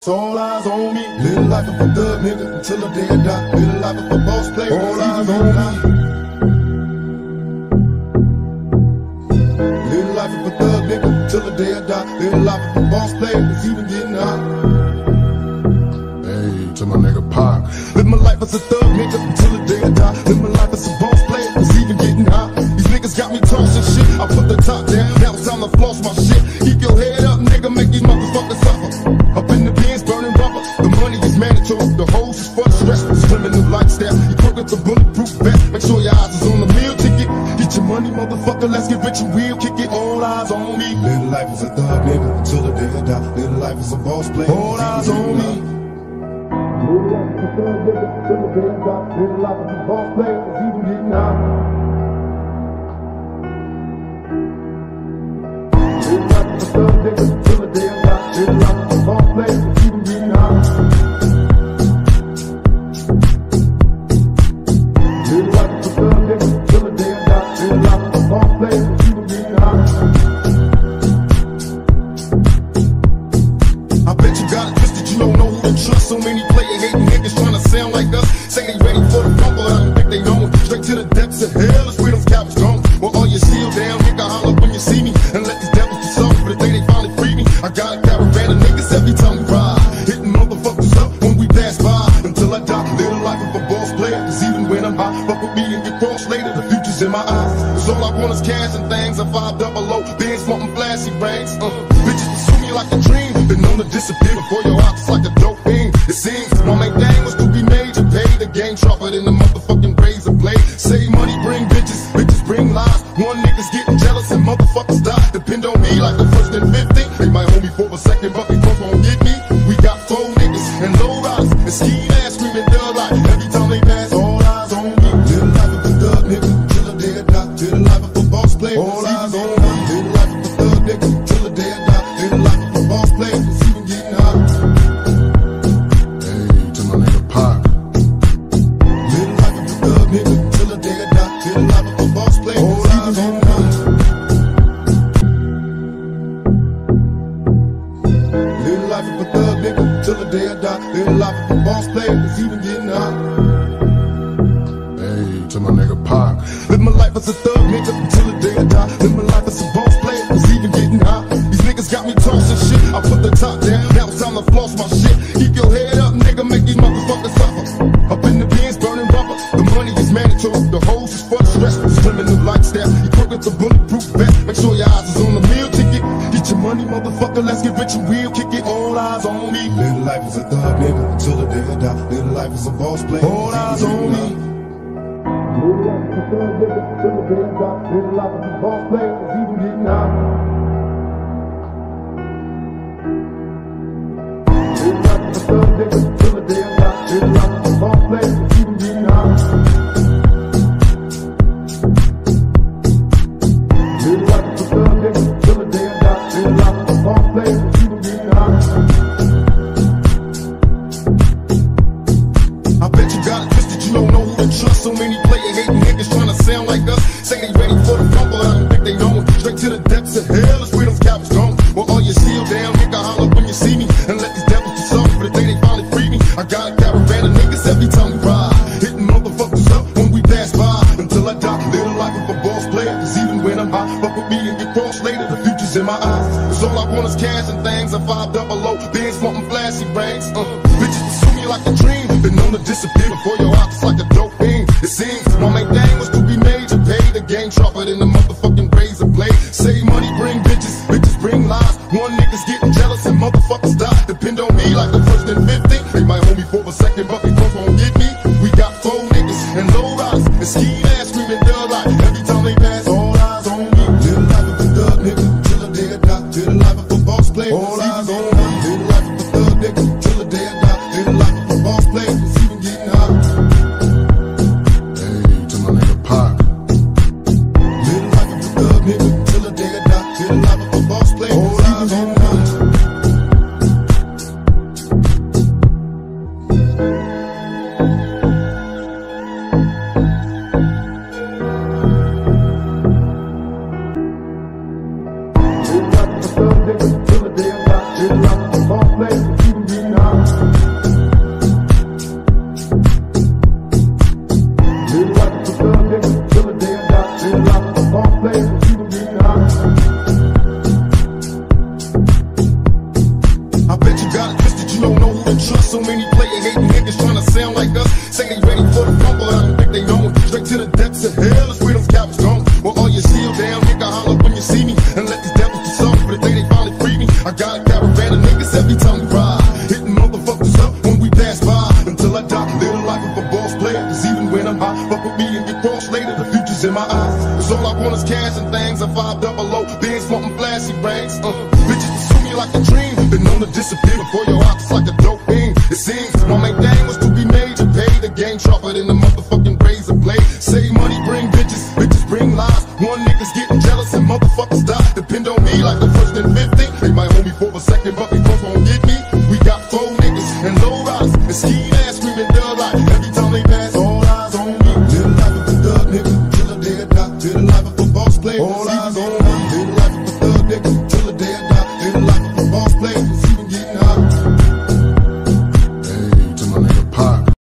All eyes on me. Little life of a thug nigga until the day I die. Little life of a boss player. All eyes on me. Little life of a thug nigga till the day I die. Little life of a boss player, it's even getting hot. Hey, to my nigga Pac. Live my life as a thug nigga until the day I die. Live my life as a boss player, it's even getting hot. These niggas got me tossing shit. I put the top down, now it's time to floss my shit. Keep your head up, nigga, make these motherfuckers suffer. Up in the bins, burning rubber. The money is mandatory, the hoes is for the stress. Criminal lifestyle, you quick with the bulletproof vest. Make sure your eyes is on the meal ticket. Get your money, motherfucker, let's get rich and real. Kick it, all eyes on me. Little life is a thug nigga until the day I die. Little life is a boss player. All eyes on me. Little life is a thug nigga until the day I die. Little life is a boss player, it's even getting hot. Little life is a thug nigga until the day I die. Little life is a boss player, it's even getting hot. Little life is a thug nigga until the day I die. Little life is a boss player, it's even getting hot. I bet you got it twisted, you don't know who to trust. So many player hating niggas trying to sound like us. Say they ready for the rumble, I don't think they know it. Straight to the depths of hell is where those cowards gone. Well, all you seal down, nigga, holler when you see me. And let these devils be soft for the day they finally free me. I got a caravan of niggas every time we ride. Hitting motherfuckers up when we pass by. Until I die, live the life of a boss player. Cause even when I'm high, fuck with me and get crossed later. The future's in my eyes. Cause all I want is cash and things. I 500, Benz smoking flashy rings. Bitches pursue me like a dream. Been known to disappear before your eyes like a dope fiend. It seems my main thing was to be made to pay. The game sharper than the motherfucking razor blade. Save money, bring bitches, bitches bring lies. One nigga's getting jealous and motherfuckers die. Depend on me like the first and 50. They might hold me for a second, but they both gon' get me. We got 4 niggas and low riders and ski ass screaming thug like every time they pass. All eyes on me. Little life of a thug nigga till the day I die. Little life of a boss player. All eyes on me. Little life of a thug nigga till the day I die. Little life of a boss player. It's even getting hot. Hey, to my nigga Pac. Little life of a thug nigga till the day I die. Little life of a boss player. All eyes on me. Little life of a thug nigga till the day I die. Little life of a boss player. It's even getting hot. Hey, to my nigga Pac. Live my life as a thug nigga until the day I die. Live my life as a boss player. It's even getting hot. These niggas got me tossing shit. I put the top down. Now it's time to floss my shit. Keep your head up, nigga. Make these motherfuckers suffer. Up in the bins, burning rubber. The money is mandatory. The hoes is for the stress. Criminal lifestyle. You quick with the bulletproof vest. Make sure your eyes is on the meal ticket. Get your money, motherfucker. Let's get rich and real. Kick it. All eyes on me. Little life is a thug nigga until the day I die. Little life is a boss player. All eyes on me. Little life is a thug nigga till the day I die. Little life is a boss player. It's even getting hot. Little life is a thug nigga till the day I die. Little life is a boss player. It's even getting hot. Little life is a thug nigga till the day I die. Little life is a boss player. It's even getting hot. I bet you got it twisted, you don't know who to trust. So many player hating niggas trying to sound like us. Say they ready for the rumble, I don't think they know it. Straight to the depths of hell is where those cowards gone. Well, all you seal down, nigga, holler when you see me. And let these devils be soft for the day they finally free me. I got a caravan of niggas every time we ride. Hitting motherfuckers up when we pass by. Until I die, live the life of a boss player. Cause even when I'm high, fuck with me and get crossed later. The future's in my eyes. Cause all I want is cash and things. I 500, Benz smoking flashy rings. Bitches pursue me like a dream. Been known to disappear before your eyes like a dope fiend. It seems my main thing was to be made to pay. The game sharper than the motherfucking razor blade. Save money, bring bitches, bitches bring lies. One nigga's getting jealous and motherfuckers die. Depend on me like the first and 50. They might hold me for a second, but they both gon' get me. We got 4 niggas and low riders and ski ass screaming thug like every time they pass. All eyes on me. Little life of a thug nigga till the day I die. Little life of a boss player. All eyes on me. Little life of a thug nigga till the day I die. Little life of a boss player. It's even getting hot. Hey, to my nigga Pac. Little life of a thug nigga till the day I die. Little life of a boss player. All eyes on me. got it twisted, you don't know who to trust. So many player hating niggas trying to sound like us. Say they ready for the rumble, I don't think they know it. Straight to the depths of hell is where them cowards gone. Well, all you seal down, nigga, holler when you see me. And let these devils be sorry for the day they finally free me. I got a caravan of niggas every time we ride, hitting motherfuckers up when we pass by. Until I die, live the life of a boss player. Cause even when I'm high, fuck with me and get crossed later. The future's in my eyes. Cause all I want is cash and things. I 500, bands wanting flashy rings. Bitches pursue me like a dream. Been known to disappear before your eyes like a dope fiend. It seems my main thing was to be made to pay the game sharper than the motherfucking razor blade. Save money, bring bitches, bitches bring lies. One nigga's getting jealous and motherfuckers die. Depend on me like the first and 15. They might hold me for a second, but they both won't get me. We got 4 niggas and low riders and ski ass screaming thug like every time they pass. All eyes on me. Live the life of a thug nigga till the day I die. Live the life of a boss player. All eyes